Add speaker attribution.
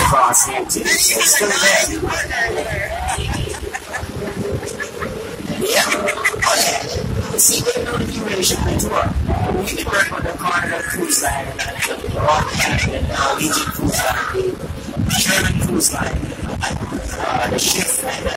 Speaker 1: cross here too. So it's still there. Yeah. Okay. See, we know the duration of the tour. We can work on the Carnival Cruise Line and the Rock and Norwegian Cruise Line, German Cruise Line, the ship.